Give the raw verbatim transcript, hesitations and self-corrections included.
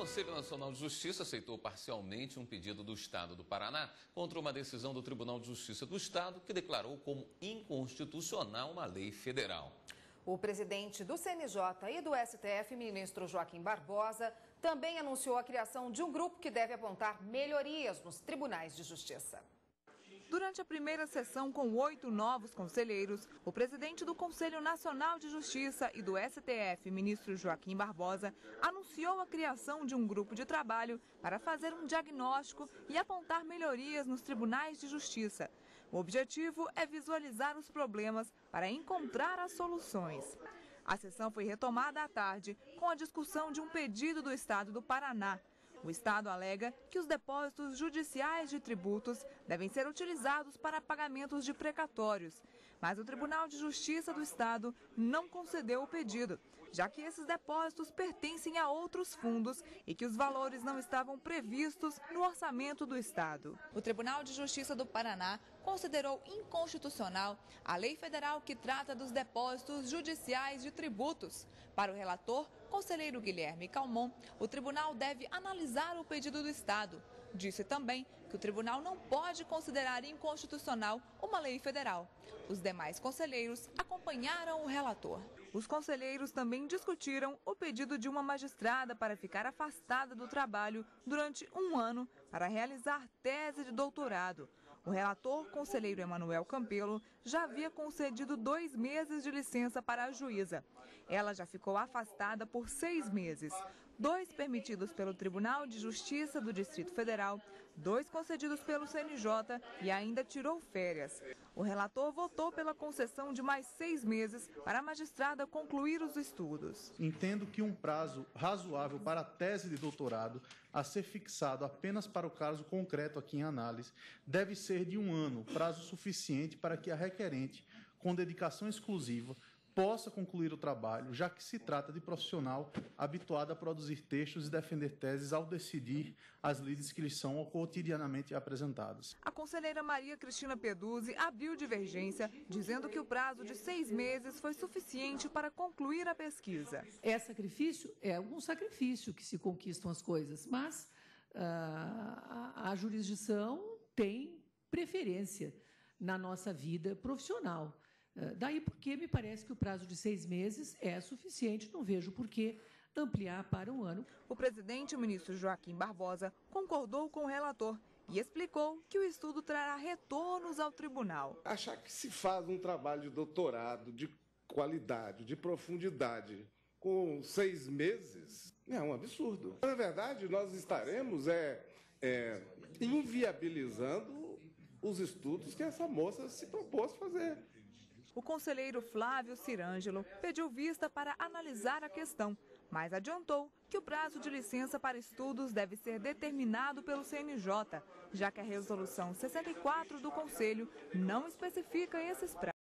Conselho Nacional de Justiça aceitou parcialmente um pedido do Estado do Paraná contra uma decisão do Tribunal de Justiça do Estado que declarou como inconstitucional uma lei federal. O presidente do C N J e do S T F, ministro Joaquim Barbosa, também anunciou a criação de um grupo que deve apontar melhorias nos tribunais de justiça. Durante a primeira sessão com oito novos conselheiros, o presidente do Conselho Nacional de Justiça e do S T F, ministro Joaquim Barbosa, anunciou a criação de um grupo de trabalho para fazer um diagnóstico e apontar melhorias nos tribunais de justiça. O objetivo é visualizar os problemas para encontrar as soluções. A sessão foi retomada à tarde com a discussão de um pedido do Estado do Paraná. O Estado alega que os depósitos judiciais de tributos devem ser utilizados para pagamentos de precatórios, mas o Tribunal de Justiça do Estado não concedeu o pedido, já que esses depósitos pertencem a outros fundos e que os valores não estavam previstos no orçamento do Estado. O Tribunal de Justiça do Paraná considerou inconstitucional a lei federal que trata dos depósitos judiciais de tributos. Para o relator, conselheiro Guilherme Calmon, o tribunal deve analisar o pedido do Estado. Disse também que o tribunal não pode considerar inconstitucional uma lei federal. Os demais conselheiros acompanharam o relator. Os conselheiros também discutiram o pedido de uma magistrada para ficar afastada do trabalho durante um ano para realizar tese de doutorado. O relator, conselheiro Emanuel Campelo, já havia concedido dois meses de licença para a juíza. Ela já ficou afastada por seis meses. Dois permitidos pelo Tribunal de Justiça do Distrito Federal, dois concedidos pelo C N J e ainda tirou férias. O relator votou pela concessão de mais seis meses para a magistrada concluir os estudos. Entendo que um prazo razoável para a tese de doutorado a ser fixado apenas para o caso concreto aqui em análise deve ser de um ano, prazo suficiente para que a requerente, com dedicação exclusiva, possa concluir o trabalho, já que se trata de profissional habituado a produzir textos e defender teses ao decidir as lides que lhes são cotidianamente apresentadas. A conselheira Maria Cristina Peduzzi abriu divergência, dizendo que o prazo de seis meses foi suficiente para concluir a pesquisa. É sacrifício? É um sacrifício que se conquistam as coisas, mas uh, a, a jurisdição tem preferência na nossa vida profissional. Daí porque me parece que o prazo de seis meses é suficiente, não vejo por que ampliar para um ano. O presidente, o ministro Joaquim Barbosa, concordou com o relator e explicou que o estudo trará retornos ao tribunal. Achar que se faz um trabalho de doutorado de qualidade, de profundidade, com seis meses, é um absurdo. Na verdade, nós estaremos é, é, inviabilizando os estudos que essa moça se propôs fazer. O conselheiro Flávio Cirângelo pediu vista para analisar a questão, mas adiantou que o prazo de licença para estudos deve ser determinado pelo C N J, já que a resolução sessenta e quatro do Conselho não especifica esses prazos.